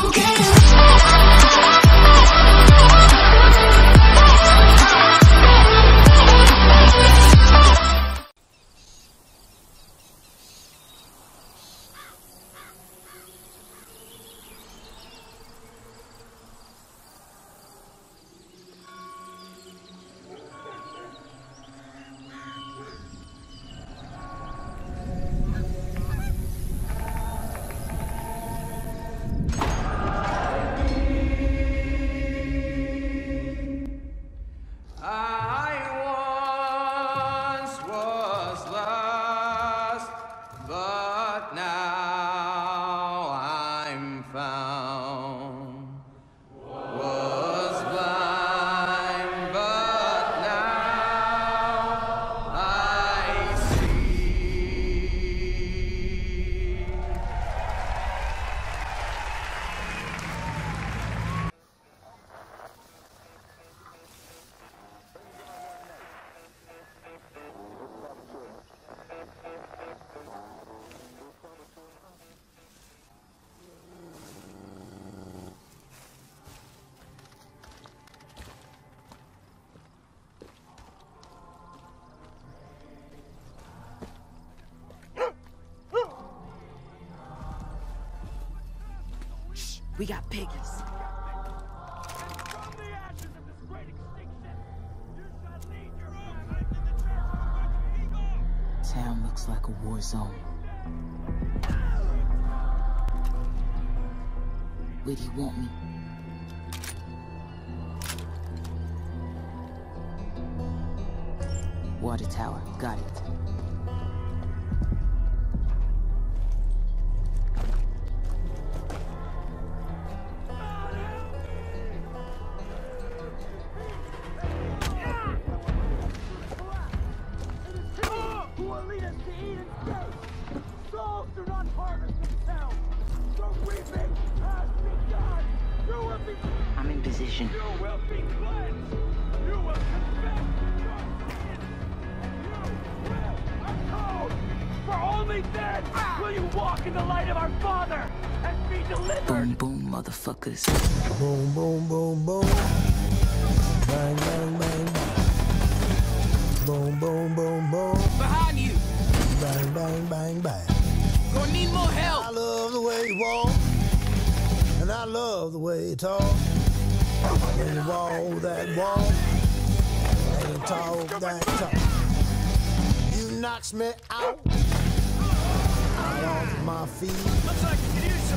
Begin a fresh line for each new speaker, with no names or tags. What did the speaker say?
We got piggies. Town looks like a war zone. Where do you want me? Water tower, got it. I'm in position.
You will be cleansed. You will confess your sin. And you will atone. For only then will you walk in the light of our Father and be delivered.
Boom, boom, motherfuckers.
Boom, boom, boom, boom. Bang, bang, bang, bang. Boom, boom, boom, boom.
Behind you.
Bang, bang, bang, bang.
Gonna need more help.
I love the way you walk, and I love the way you talk. When you walk that walk, and you talk that talk. You knocks me out off my feet.
Looks like you could use